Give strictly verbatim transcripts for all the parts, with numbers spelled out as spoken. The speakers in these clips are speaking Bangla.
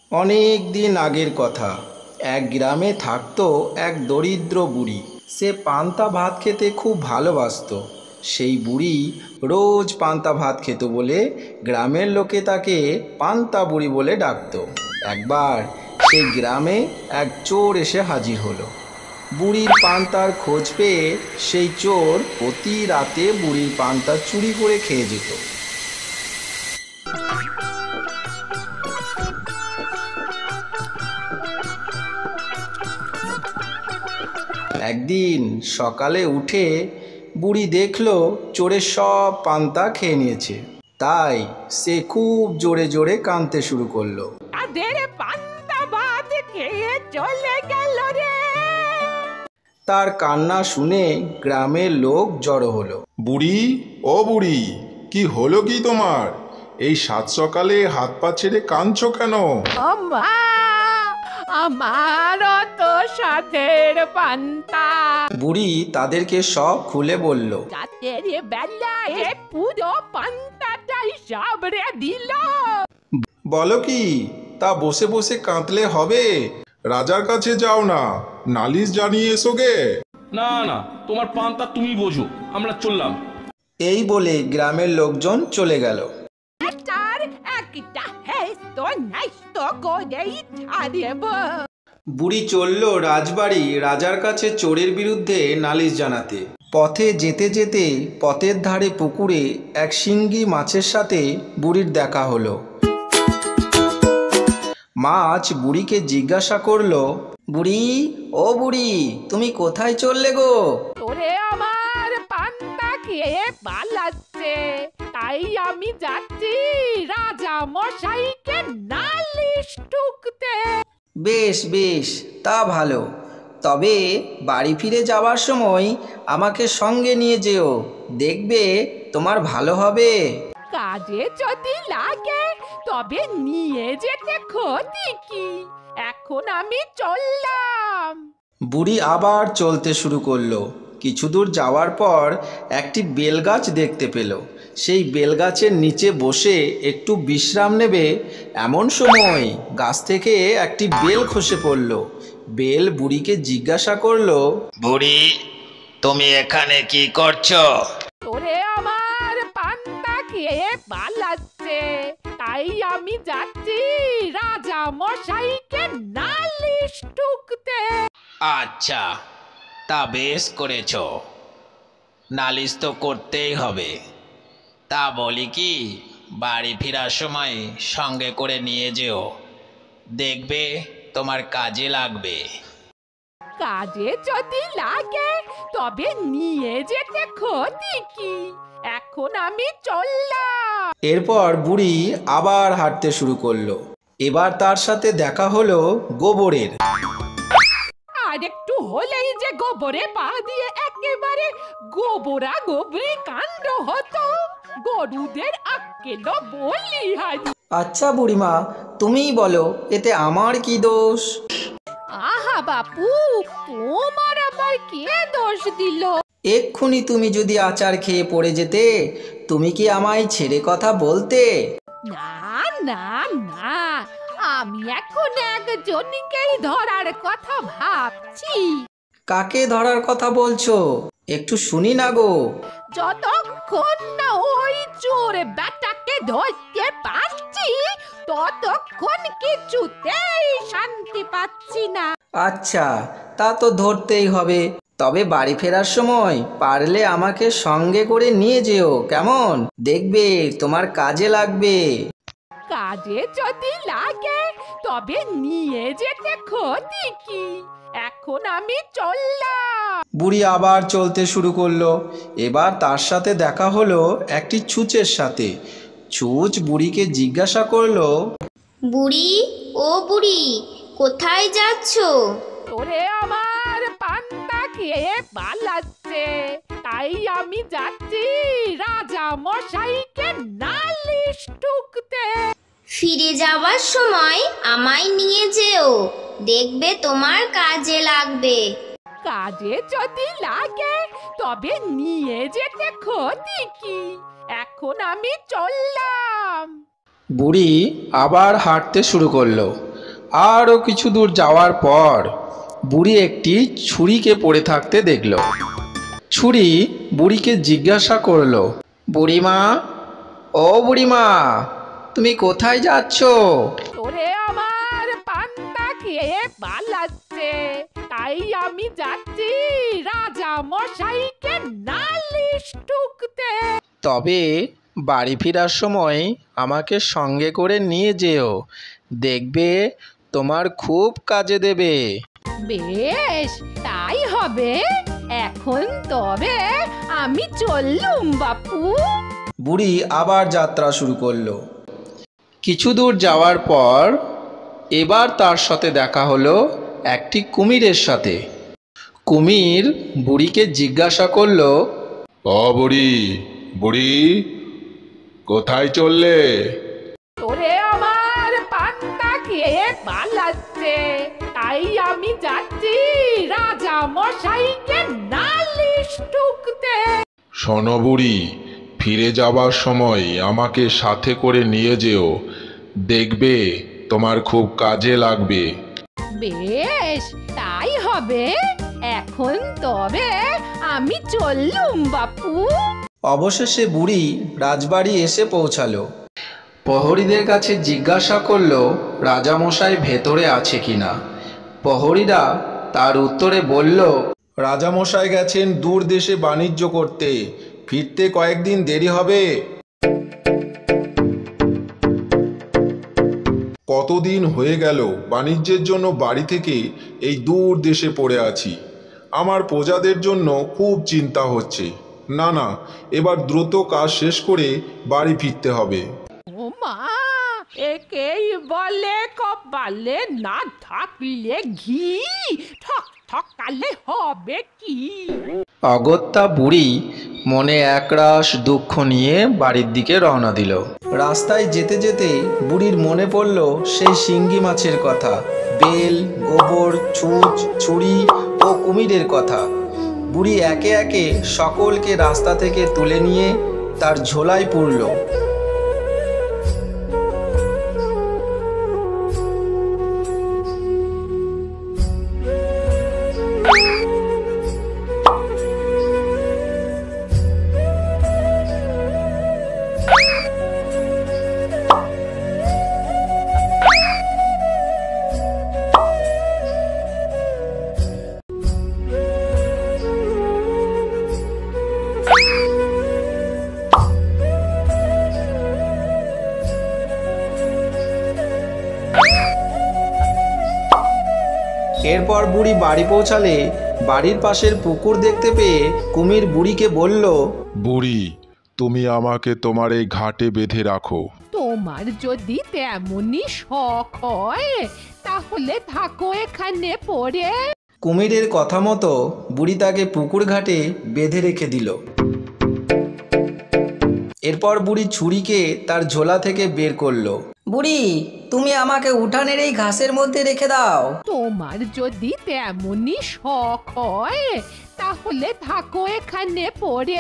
অনেক দিন আগের কথা। এক গ্রামে থাকতো এক দরিদ্র বুড়ি। সে পান্তা ভাত খেতে খুব ভালোবাসতো। সেই বুড়ি রোজ পান্তা ভাত খেত বলে গ্রামের লোকে তাকে পান্তা বুড়ি বলে ডাকতো। একবার সেই গ্রামে এক চোর এসে হাজির হলো। বুড়ির পান্তার খোঁজ পেয়ে সেই চোর প্রতি রাতে বুড়ির পান্তা চুরি করে খেয়ে যেত। একদিন সকালে উঠে বুড়ি দেখল চোরের সব পান্তা খেয়ে নিয়েছে। তাই সে খুব জোরে জোরে কাঁদতে শুরু করলো। তার কান্না শুনে গ্রামের লোক জড়ো হলো। বুড়ি, ও বুড়ি, কি হলো কি তোমার? এই সাত সকালে হাত পা ছেড়ে কাঁদছো কেন? আমার তো সাথের পান্তা। বুড়ি তাদেরকে সব খুলে বলল। রাতের বেলায় পুরো পান্তাটাই সাবড়ে দিল। বলো কি? তা বসে বসে কাঁদলে হবে? রাজার কাছে যাও না, নালিশ জানিয়ে এসো গে। না না, তোমার পান্তা তুমি বোঝো, আমরা চললাম। এই বলে গ্রামের লোকজন চলে গেল। বুড়ি চলল রাজবাড়ি রাজার কাছে চোরের বিরুদ্ধে নালিশ জানাতে। পথে যেতে যেতে পথের ধারে পুকুরে এক শিঙ্গি মাছের সাথে বুড়ির দেখা হলো। মাছ বুড়িকে জিজ্ঞাসা করলো, বুড়ি, ও বুড়ি, তুমি কোথায় চললে গো? তোরে আমার পান্তা খেয়ে পালাচ্ছে, তাই আমি যাচ্ছি রাজা মশাইকে নালিশ ঠুকতে। বেশ বেশ, তা ভালো। তবে বাড়ি ফিরে যাওয়ার সময় আমাকে সঙ্গে নিয়ে যেও, দেখবে তোমার ভালো হবে। কাজে যদি লাগে তবে নিয়ে যেতে ক্ষতি কি? এখন আমি চললাম। বুড়ি আবার চলতে শুরু করলো। কিছু দূর যাওয়ার পর একটি বেলগাছ দেখতে পেল। সেই বেলগাছের নিচে বসে একটু বিশ্রাম নেবে, এমন সময় গাছ থেকে একটি বেল খসে পড়ল। বেল বুড়িকে জিজ্ঞাসা করলো, বুড়ি, তুমি এখানে কি করছো? তোরে আমার পান্তা খেয়ে পালাচ্ছে, তাই আমি যাচ্ছি রাজা মশাইকে নালিশ ঠুকতে। আচ্ছা, তা বেশ করেছো, নালিশ তো করতেই হবে। তা বলি কি, বাড়ি ফেরার সময় সঙ্গে করে নিয়ে যেও, দেখবে তোমার কাজে লাগবে। কাজে যদি লাগে তবে নিয়ে যেতে ক্ষতি কি? এখন আমি চললাম। এরপর বুড়ি আবার হাঁটতে শুরু করলো। এবার তার সাথে দেখা হলো গোবরের। আর একটু হলেই যে গোবরে পা দিয়ে একেবারে গোবরা গোবরে কাণ্ড হতো, গরুদের আক্কেল বলি হারি। আচ্ছা বুড়িমা, তুমিই বলো, এতে আমার কি দোষ? আহা বাপু, তোমার আবার কে দোষ দিল? এক্ষুনি তুমি যদি আচার খেয়ে পড়ে যেতে, তুমি কি আমায় ছেড়ে কথা বলতে? না না না, আমি এখন একজনকেই ধরার কথা ভাবছি। কাকে ধরার কথা বলছো? একটু শুনি না গো। যতক্ষণ না ওই চোর বেটাকে ধরতে পারছি, ততক্ষণ কিছুতেই শান্তি পাচ্ছি না। আচ্ছা, তা তো ধরতেই হবে। তবে বাড়ি ফেরার সময় পারলে আমাকে সঙ্গে করে নিয়ে যেও, কেমন? দেখবে তোমার কাজে লাগবে। কাজে যদি লাগে তবে নিয়ে যেতে ক্ষতি কি? এখন আমি চললাম। বুড়ি আবার চলতে শুরু করলো। এবার তার সাথে দেখা হলো একটি ছুঁচের সাথে। ছুঁচ বুড়িকে জিজ্ঞাসা করলো, বুড়ি, ও বুড়ি, কোথায় যাচ্ছো? তোরে আমার পান্তা খেয়ে পালাচ্ছে, তাই আমি যাচ্ছি রাজা মশাইকে নালিশ ঠুকতে। ফিরে যাওয়ার সময় আমায় নিয়ে যেও, দেখবে তোমার কাজে লাগবে। কাজে যদি লাগে তবে নিয়ে যেতে ক্ষতি কি? এখন আমি চললাম। বুড়ি আবার হাঁটতে শুরু করলো। আরও কিছু দূর যাওয়ার পর বুড়ি একটি ছুরিকে পড়ে থাকতে দেখল। ছুরি বুড়িকে জিজ্ঞাসা করলো, বুড়িমা, ও বুড়িমা, তুমি কোথায় যাচ্ছ? তোরে আমার পান্তা খেয়ে পালাচ্ছে, তাই আমি যাচ্ছি রাজা মশাইকে নালিশ ঠুকতে। তবে বাড়ি ফেরার সময় আমাকে সঙ্গে করে নিয়ে যেও, দেখবে তোমার খুব কাজে দেবে। বেশ, তাই হবে। এখন তবে আমি চললুম বাপু। বুড়ি আবার যাত্রা শুরু করলো। কিছু দূর যাওয়ার পর এবার তার সাথে দেখা হলো একটি কুমিরের সাথে। কুমির বুড়িকে জিজ্ঞাসা করলো, ও বুড়ি, বুড়ি, কোথায় চললে? তোরে আমার পান্তা খেয়ে পালাচ্ছে, তাই আমি যাচ্ছি রাজা মশাইকে নালিশ ঠুকতে। শোনো বুড়ি, ফিরে যাবার সময় আমাকে সাথে করে নিয়ে যেও, দেখবে তোমার খুব কাজে লাগবে। বেশ, তাই হবে। এখন তবে আমি চললুম বাপু। অবশেষে বুড়ি রাজবাড়ি এসে পৌঁছালো। প্রহরীদের কাছে জিজ্ঞাসা করলো রাজামশাই ভেতরে আছে কিনা। প্রহরীরা তার উত্তরে বলল, রাজামশাই গেছেন দূর দেশে বাণিজ্য করতে, ফিরতে কয়েকদিন দেরি হবে। কতদিন হয়ে গেল বাণিজ্যের জন্য বাড়ি থেকে এই দূর দেশে পড়ে আছি। আমার প্রজাদের জন্য খুব চিন্তা হচ্ছে। না না, এবার দ্রুত কাজ শেষ করে বাড়ি ফিরতে হবে। ও মা, একেই বলে কপালে না থাকলে ঘি, ঠক ঠকালে হবে কি? অগত্যা বুড়ি মনে একরাশ দুঃখ নিয়ে বাড়ির দিকে রওনা দিল। রাস্তায় যেতে যেতে বুড়ির মনে পড়ল সেই শিঙ্গি মাছের কথা, বেল, গোবর, ছুঁচ, ছুরি ও কুমিরের কথা। বুড়ি একে একে সকলকে রাস্তা থেকে তুলে নিয়ে তার ঝোলায় পুরল। এরপর বুড়ি বাড়ি পৌঁছালে বাড়ির পাশের পুকুর দেখতে পেয়ে কুমির বুড়িকে বলল, বুড়ি, তুমি আমাকে তোমার এই ঘাটে বেঁধে রাখো। তোমার যদি তেমনই শখ হয় তাহলে থাকো এখানে পড়ে। কুমিরের কথা মতো বুড়ি তাকে পুকুর ঘাটে বেঁধে রেখে দিল। এরপর বুড়ি ছুরিকে তার ঝোলা থেকে বের করলো। বুড়ি, তুমি আমাকে উঠানের এই ঘাসের মধ্যে রেখে দাও। তোমার যদি তেমনই শখ হয় তাহলে থাকো এখানে পড়ে।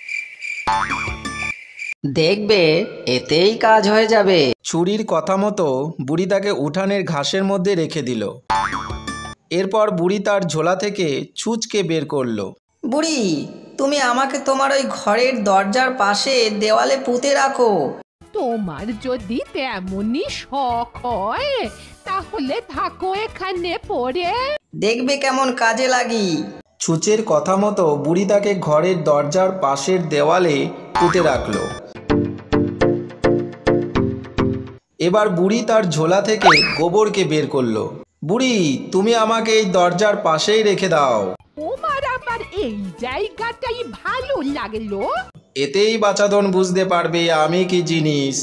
দেখবে এতেই কাজ হয়ে যাবে। ছুরির কথা মতো বুড়ি তাকে উঠানের ঘাসের মধ্যে রেখে দিল। এরপর বুড়ি তার ঝোলা থেকে ছুঁচকে বের করলো। বুড়ি, তুমি আমাকে তোমার ওই ঘরের দরজার পাশে দেওয়ালে পুঁতে রাখো। তোমার যদি তেমনই শখ হয় তাহলে থাকো এখানে পড়ে। দেখবে কেমন কাজে লাগি। ছুঁচের কথা মতো বুড়ি তাকে ঘরের দরজার পাশের দেওয়ালে পুঁতে রাখল। এবার বুড়ি তার ঝোলা থেকে গোবরকে বের করলো। বুড়ি, তুমি আমাকে এই দরজার পাশেই রেখে দাও। তোমার আবার এই জায়গাটাই ভালো লাগলো। এতেই বাছাধন বুঝতে পারবে আমি কি জিনিস।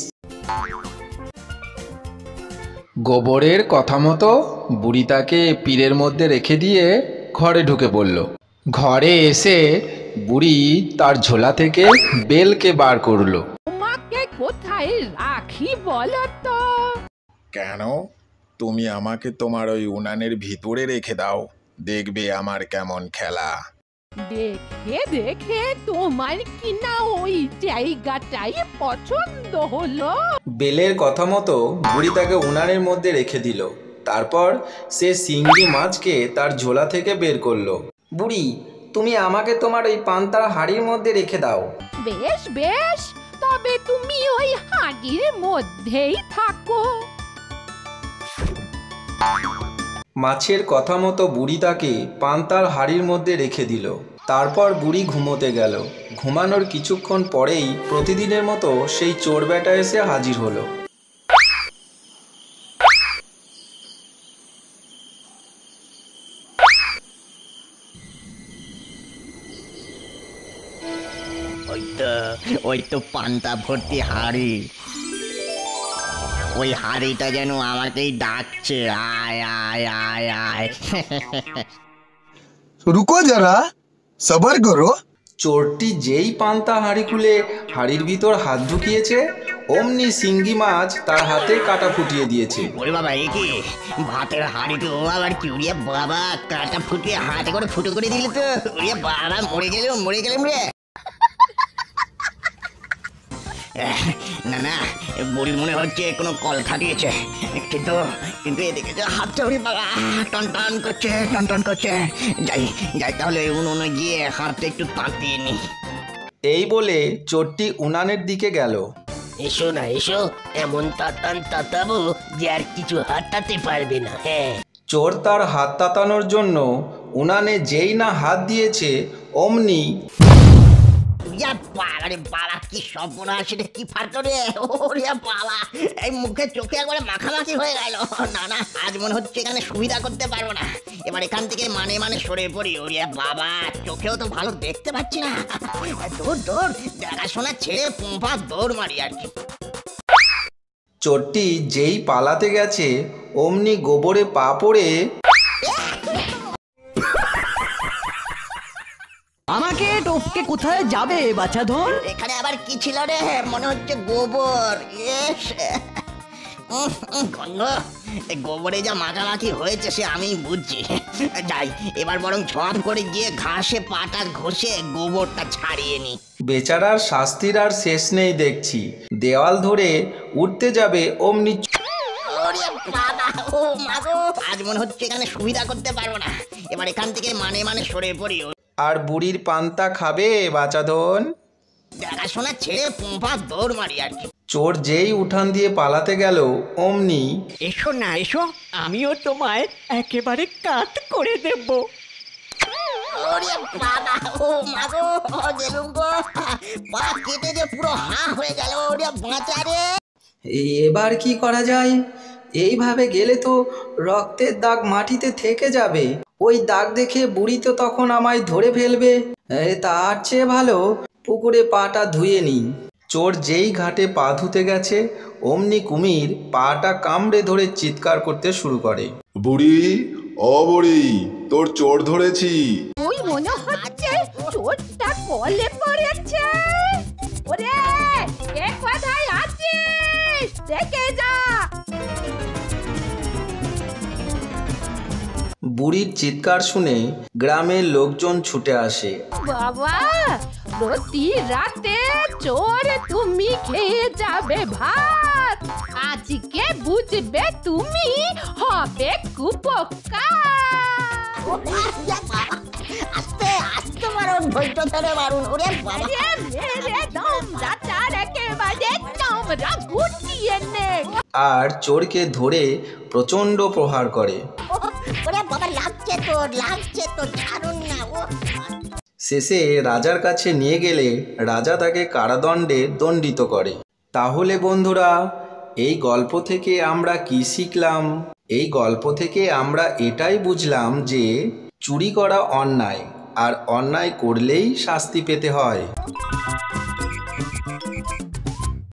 গোবরের কথা মতো বুড়ি তাকে পীরের মধ্যে রেখে দিয়ে ঘরে ঢুকে পড়ল। ঘরে এসে বুড়ি তার ঝোলা থেকে বেলকে বার করলো। তোমাকে কোথায় রাখি বলো তো? কেন? তুমি আমাকে তোমার ওই উনানের ভিতরে রেখে দাও, দেখবে আমার কেমন খেলা। দেখে দেখে তোমার কিনা ওই জায়গাটাই পছন্দ হলো। বেলের কথা মতো বুড়ি তাকে উনানের মধ্যে রেখে দিল। তারপর সে শিঙ্গি মাছকে তার ঝোলা থেকে বের করলো। বুড়ি, তুমি আমাকে তোমার ওই পান্তার হাঁড়ির মধ্যে রেখে দাও। বেশ বেশ, তবে তুমি ওই হাঁড়ির মধ্যেই থাকো। মাছের কথা মতো বুড়ি তাকে পান্তার হাঁড়ির মধ্যে রেখে দিল। তারপর বুড়ি ঘুমোতে গেল। ঘুমানোর কিছুক্ষণ পরেই প্রতিদিনের মতো সেই চোর বেটা এসে হাজির হলো। ওই তো ওই তো পান্তা ভর্তি হাড়ি, ওই হাড়িটা যেন আমাকেই ডাকছে, আয় আয় আয় আয়। रुको जरा, सबर करो। চোরটি যেই পান্তা হাঁড়ি খুলে হাঁড়ির ভিতর হাত ঢুকিয়েছে, অমনি শিঙ্গি মাছ তার হাতে কাটা ফুটিয়ে দিয়েছে। ওরে বাবা, এ কি ভাতের হাড়িতে ও আবার কি? উড়িয়ে বাবা, কাটা ফুটিয়ে হাতে করে ফুটো করে দিলে তো। উড়িয়ে বাবা, মরে গেলাম মরে গেলাম রে। না না, বুড়ি মনে হচ্ছে কোনো কল খাটিয়েছে, কিন্তু কিন্তু এদিকে যে হাতটা উড়ি বাবা টন টন করছে টন টন করছে। যাই যাই তাহলে উনুনে গিয়ে হাতটা একটু তাতিয়ে নি। এই বলে চোরটি উনানের দিকে গেল। এসো না এসো, এমন তাতান তাতাবো যে আর কিছু হাতাতে পারবে না। হ্যাঁ, চোর তার হাত তাতানোর জন্য উনানে যেই না হাত দিয়েছে, অমনি বাবা রে বাবা, কি সর্বনাশ, এটা কি ফাটলো রে! ওরে বাবা, এই মুখে চোখে একবারে মাখামাখি হয়ে গেল। না না, আজ মনে হচ্ছে এখানে সুবিধা করতে পারবো না। এবার এখান থেকে মানে মানে সরে পড়ি। ওরে বাবা, চোখেও তো ভালো দেখতে পাচ্ছি না। দৌড় দৌড়, দেখাশোনা ছেড়ে পোঁপা দৌড় মারি আর কি। চোরটি যেই পালাতে গেছে, অমনি গোবরে পা পড়ে আমাকে টপকে কোথায় যাবে বাছাধন? এখানে আবার কি ছিল রে? মনে হচ্ছে গোবর। ইস, উম, উম, গন্ধ। এই গোবরে যা মাখামাখি হয়েছে সে আমি বুঝছি। যাই, এবার বরং ঝপ করে গিয়ে ঘাসে পাটা ঘষে গোবরটা ছাড়িয়ে নি। বেচারার শাস্তির আর শেষ নেই দেখছি। দেওয়াল ধরে উঠতে যাবে, অমনি ওরে বাবা, ও মা গো, আজ মনে হচ্ছে এখানে সুবিধা করতে পারবো না। এবার এখান থেকে মানে মানে সরে পড়ি। আর বুড়ির পান্তা খাবে বাছাধন? দেখাশোনা ছেড়ে পোঁপা দৌড় মারি আর কি। চোর যেই উঠান দিয়ে পালাতে গেল, অমনি এসো না এসো, আমিও তোমায় একেবারে কাট করে দেব। ওরে বাবা, ও মা গো, গেলুম গো, পা কেটে যে পুরো হা হয়ে গেল। ওরে বাঁচা রে! এবার কি করা যায়? এইভাবে গেলে তো রক্তের দাগ মাটিতে থেকে যাবে। ওই দাগ দেখে বুড়ি তো তখন আমায় ধরে ফেলবে। তার চেয়ে ভালো পুকুরে পাটা ধুয়ে নিই। চোর যেই ঘাটে পা ধুতে গেছে, অমনি কুমির পাটা কামড়ে ধরে চিৎকার করতে শুরু করে। বুড়ি, ও বুড়ি, তোর চোর ধরেছি। ওই মনে হচ্ছে চোরটা কলে পড়েছে। ওরে, কে কোথায় আছিস? দেখে যা। বুড়ির চিৎকার শুনে গ্রামের লোকজন ছুটে আসে। বাবা, প্রতি রাতে চোর তুমি খেয়ে যাবে ভাত। আজকে বুঝবে তুমি হবে কুপোকার। আস্তে আস্তে মারুন, ধৈর্য ধরে মারুন। ওরে বাবা, মেরে দমটা চার একেবারে চামড়া গুটিয়ে নে। আর চোরকে ধরে প্রচণ্ড প্রহার করে। ওরে বাবা, লাগছে তোর, লাগছে তোর, ছাড়ুন না। ও শেষে রাজার কাছে নিয়ে গেলে রাজা তাকে কারাদণ্ডে দণ্ডিত করে। তাহলে বন্ধুরা, এই গল্প থেকে আমরা কি শিখলাম? এই গল্প থেকে আমরা এটাই বুঝলাম যে চুরি করা অন্যায়, আর অন্যায় করলেই শাস্তি পেতে হয়।